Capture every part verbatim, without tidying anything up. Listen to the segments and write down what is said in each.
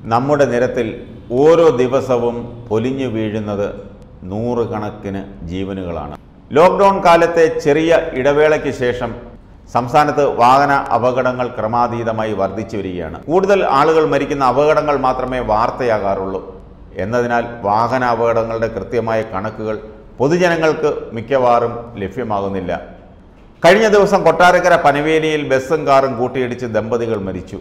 നമ്മുടെ നിരത്തിൽ ഓരോ ദിവസവും പൊലിഞ്ഞു വീഴുന്നത് നൂറുകണക്കിന് ജീവനുകളാണ്. ലോക്ക്ഡൗൺ കാലത്തെ ചെറിയ ഇടവേളയ്ക്ക് ശേഷം സംസ്ഥാനത്ത് വാഹന അപകടങ്ങൾ ക്രമാതീതമായി വർദ്ധിച്ചു വരികയാണ്. കൂടുതൽ ആളുകൾ മരിക്കുന്ന അപകടങ്ങൾ മാത്രമേ വാർത്തയാകാറുള്ളൂ എന്നതിനാൽ വാഹന അപകടങ്ങളുടെ കൃത്യമായ കണക്കുകൾ പൊതുജനങ്ങൾക്ക് മിക്കവാറും ലഭ്യമാകുന്നില്ല. കഴിഞ്ഞ ദിവസം കൊട്ടാരക്കര പനവേലിയിൽ ബസ്സും കാറും കൂട്ടിയിടിച്ച് ദമ്പതികൾ മരിച്ചു.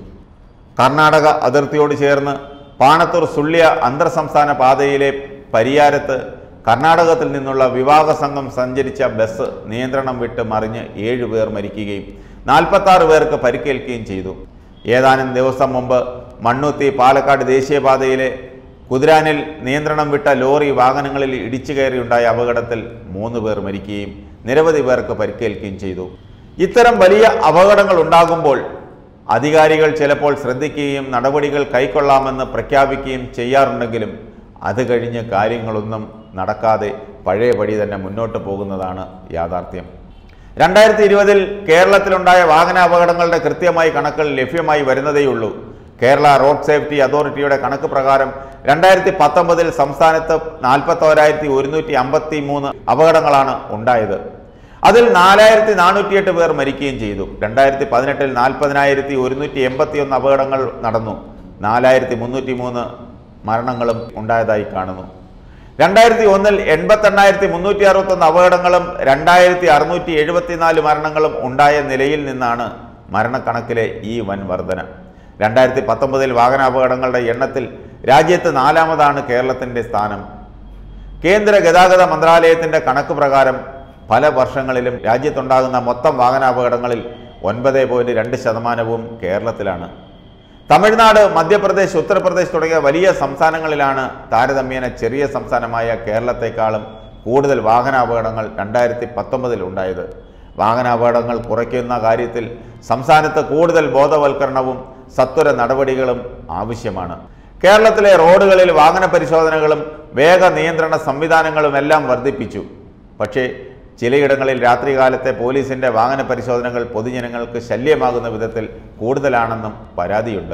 കർണാടക അതിർത്തിയോട് ചേർന്ന് പാണത്തൂർ സുള്ളിയ അന്തർ സംസ്ഥാന പാതയിലെ പരിയാരത്ത് കർണാടകത്തിൽ നിന്നുള്ള വിവാഹ സംഘം സഞ്ചരിച്ച ബസ് നിയന്ത്രണം വിട്ട് മറിഞ്ഞ് ഏഴുപേർ മരിക്കുകയും നാൽപ്പത്താറ് പേർക്ക് പരിക്കേൽക്കുകയും ചെയ്തു. ഏതാനും ദിവസം മുമ്പ് മണ്ണുത്തി പാലക്കാട് ദേശീയപാതയിലെ കുതിരാനിൽ നിയന്ത്രണം വിട്ട ലോറി വാഹനങ്ങളിൽ ഇടിച്ചു കയറിയുണ്ടായ അപകടത്തിൽ മൂന്ന് പേർ മരിക്കുകയും നിരവധി പേർക്ക് പരിക്കേൽക്കുകയും ചെയ്തു. ഇത്തരം വലിയ അപകടങ്ങൾ ഉണ്ടാകുമ്പോൾ അധികാരികൾ ചിലപ്പോൾ ശ്രദ്ധിക്കുകയും നടപടികൾ കൈക്കൊള്ളാമെന്ന് പ്രഖ്യാപിക്കുകയും ചെയ്യാറുണ്ടെങ്കിലും അത് കഴിഞ്ഞ് കാര്യങ്ങളൊന്നും നടക്കാതെ പഴയപടി തന്നെ മുന്നോട്ട് പോകുന്നതാണ് യാഥാർത്ഥ്യം. രണ്ടായിരത്തി ഇരുപതിൽ കേരളത്തിലുണ്ടായ വാഹനാപകടങ്ങളുടെ കൃത്യമായി കണക്കുകൾ ലഭ്യമായി വരുന്നതേയുള്ളൂ. കേരള റോഡ് സേഫ്റ്റി അതോറിറ്റിയുടെ കണക്ക് പ്രകാരം രണ്ടായിരത്തി പത്തൊമ്പതിൽ സംസ്ഥാനത്ത് നാൽപ്പത്തോരായിരത്തി ഒരുന്നൂറ്റി അമ്പത്തി മൂന്ന് അപകടങ്ങളാണ് ഉണ്ടായത്. അതിൽ നാലായിരത്തി നാനൂറ്റിയെട്ട് പേർ മരിക്കുകയും ചെയ്തു. രണ്ടായിരത്തി പതിനെട്ടിൽ നാൽപ്പതിനായിരത്തി ഒരുന്നൂറ്റി എൺപത്തി ഒന്ന് അപകടങ്ങൾ നടന്നു. നാലായിരത്തി മുന്നൂറ്റി മൂന്ന് മരണങ്ങളും ഉണ്ടായതായി കാണുന്നു. രണ്ടായിരത്തി ഒന്നിൽ എൺപത്തി എണ്ണായിരത്തി മുന്നൂറ്റി അറുപത്തൊന്ന് അപകടങ്ങളും രണ്ടായിരത്തി അറുന്നൂറ്റി എഴുപത്തിനാല് മരണങ്ങളും ഉണ്ടായ നിലയിൽ നിന്നാണ് മരണക്കണക്കിലെ ഈ വൻ വർധന. രണ്ടായിരത്തി പത്തൊമ്പതിൽ വാഹനാപകടങ്ങളുടെ എണ്ണത്തിൽ രാജ്യത്ത് നാലാമതാണ് കേരളത്തിൻ്റെ സ്ഥാനം. കേന്ദ്ര ഗതാഗത മന്ത്രാലയത്തിൻ്റെ കണക്ക് പ്രകാരം പല വർഷങ്ങളിലും രാജ്യത്തുണ്ടാകുന്ന മൊത്തം വാഹനാപകടങ്ങളിൽ ഒൻപത് പോയിൻറ്റ് രണ്ട് ശതമാനവും കേരളത്തിലാണ്. തമിഴ്നാട്, മധ്യപ്രദേശ്, ഉത്തർപ്രദേശ് തുടങ്ങിയ വലിയ സംസ്ഥാനങ്ങളിലാണ് താരതമ്യേന ചെറിയ സംസ്ഥാനമായ കേരളത്തെക്കാളും കൂടുതൽ വാഹനാപകടങ്ങൾ രണ്ടായിരത്തി പത്തൊമ്പതിൽ ഉണ്ടായത്. വാഹനാപകടങ്ങൾ കുറയ്ക്കുന്ന കാര്യത്തിൽ സംസ്ഥാനത്ത് കൂടുതൽ ബോധവൽക്കരണവും സത്വര നടപടികളും ആവശ്യമാണ്. കേരളത്തിലെ റോഡുകളിൽ വാഹന പരിശോധനകളും വേഗ നിയന്ത്രണ സംവിധാനങ്ങളും എല്ലാം വർദ്ധിപ്പിച്ചു. പക്ഷേ ചിലയിടങ്ങളിൽ രാത്രികാലത്തെ പോലീസിൻ്റെ വാഹന പരിശോധനകൾ പൊതുജനങ്ങൾക്ക് ശല്യമാകുന്ന വിധത്തിൽ കൂടുതലാണെന്നും പരാതിയുണ്ട്.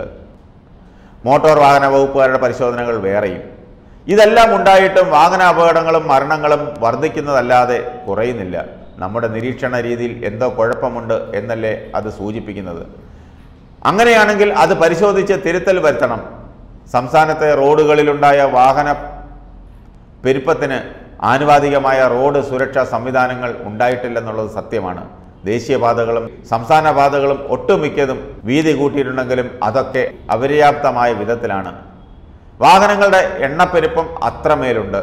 മോട്ടോർ വാഹന വകുപ്പുകാരുടെ പരിശോധനകൾ വേറെയും. ഇതെല്ലാം ഉണ്ടായിട്ടും വാഹന അപകടങ്ങളും മരണങ്ങളും വർദ്ധിക്കുന്നതല്ലാതെ കുറയുന്നില്ല. നമ്മുടെ നിരീക്ഷണ രീതിയിൽ എന്തോ കുഴപ്പമുണ്ട് എന്നല്ലേ അത് സൂചിപ്പിക്കുന്നത്. അങ്ങനെയാണെങ്കിൽ അത് പരിശോധിച്ച് തിരുത്തൽ വരുത്തണം. സംസ്ഥാനത്തെ റോഡുകളിലുണ്ടായ വാഹന പെരുപ്പത്തിന് ആനുപാതികമായ റോഡ് സുരക്ഷാ സംവിധാനങ്ങൾ ഉണ്ടായിട്ടില്ലെന്നുള്ളത് സത്യമാണ്. ദേശീയപാതകളും സംസ്ഥാന പാതകളും ഒട്ടുമിക്കതും വീതി കൂട്ടിയിട്ടുണ്ടെങ്കിലും അതൊക്കെ അപര്യാപ്തമായ വിധത്തിലാണ്. വാഹനങ്ങളുടെ എണ്ണപ്പെരുപ്പം അത്രമേലുണ്ട്.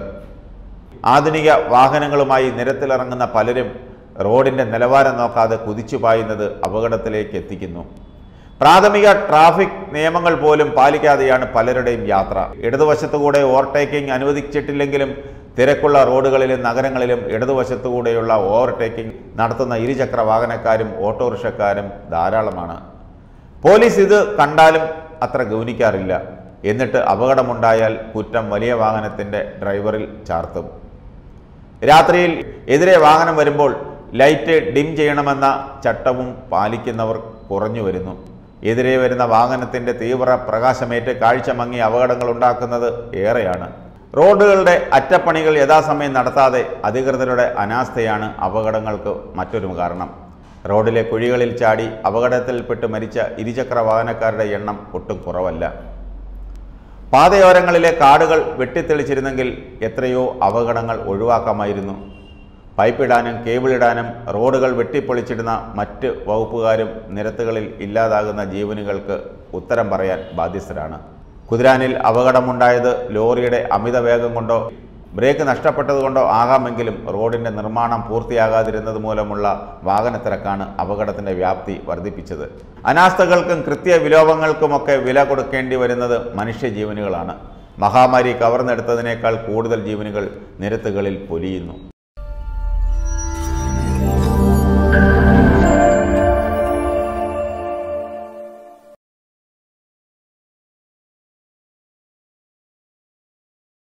ആധുനിക വാഹനങ്ങളുമായി നിരത്തിലിറങ്ങുന്ന പലരും റോഡിൻ്റെ നിലവാരം നോക്കാതെ കുതിച്ചു പായുന്നത് അപകടത്തിലേക്ക് എത്തിക്കുന്നു. പ്രാഥമിക ട്രാഫിക് നിയമങ്ങൾ പോലും പാലിക്കാതെയാണ് പലരുടെയും യാത്ര. ഇടതുവശത്തുകൂടെ ഓവർടേക്കിംഗ് അനുവദിച്ചിട്ടില്ലെങ്കിലും തിരക്കുള്ള റോഡുകളിലും നഗരങ്ങളിലും ഇടതുവശത്തുകൂടെയുള്ള ഓവർടേക്കിംഗ് നടത്തുന്ന ഇരുചക്ര വാഹനക്കാരും ഓട്ടോറിക്ഷക്കാരും ധാരാളമാണ്. പോലീസ് ഇത് കണ്ടാലും അത്ര ഗൗനിക്കാറില്ല. എന്നിട്ട് അപകടമുണ്ടായാൽ കുറ്റം വലിയ വാഹനത്തിൻ്റെ ഡ്രൈവറിൽ ചാർത്തും. രാത്രിയിൽ എതിരെ വാഹനം വരുമ്പോൾ ലൈറ്റ് ഡിം ചെയ്യണമെന്ന ചട്ടവും പാലിക്കുന്നവർ കുറഞ്ഞു വരുന്നു. എതിരെ വരുന്ന വാഹനത്തിൻ്റെ തീവ്ര പ്രകാശമേറ്റ് കാഴ്ച മങ്ങി അപകടങ്ങൾ ഉണ്ടാക്കുന്നത് ഏറെയാണ്. റോഡുകളുടെ അറ്റപ്പണികൾ യഥാസമയം നടത്താതെ അധികൃതരുടെ അനാസ്ഥയാണ് അപകടങ്ങൾക്ക് മറ്റൊരു കാരണം. റോഡിലെ കുഴികളിൽ ചാടി അപകടത്തിൽപ്പെട്ട് മരിച്ച ഇരുചക്ര വാഹനക്കാരുടെ എണ്ണം ഒട്ടും കുറവല്ല. പാതയോരങ്ങളിലെ കാടുകൾ വെട്ടിത്തെളിച്ചിരുന്നെങ്കിൽ എത്രയോ അപകടങ്ങൾ ഒഴിവാക്കാമായിരുന്നു. പൈപ്പിടാനും കേബിളിടാനും റോഡുകൾ വെട്ടിപ്പൊളിച്ചിടുന്ന മറ്റ് വകുപ്പുകാരും നിരത്തുകളിൽ ഇല്ലാതാകുന്ന ജീവനുകൾക്ക് ഉത്തരം പറയാൻ ബാധ്യസ്ഥരാണ്. കുതിരാനിൽ അപകടമുണ്ടായത് ലോറിയുടെ അമിത വേഗം കൊണ്ടോ ബ്രേക്ക് നഷ്ടപ്പെട്ടതുകൊണ്ടോ ആകാമെങ്കിലും റോഡിൻ്റെ നിർമ്മാണം പൂർത്തിയാകാതിരുന്നത് മൂലമുള്ള വാഹനത്തിരക്കാണ് അപകടത്തിൻ്റെ വ്യാപ്തി വർദ്ധിപ്പിച്ചത്. അനാസ്ഥകൾക്കും കൃത്യവിലോപങ്ങൾക്കുമൊക്കെ വില കൊടുക്കേണ്ടി വരുന്നത് മനുഷ്യജീവനുകളാണ്. മഹാമാരി കവർന്നെടുത്തതിനേക്കാൾ കൂടുതൽ ജീവനുകൾ നിരത്തുകളിൽ പൊലിയുന്നു.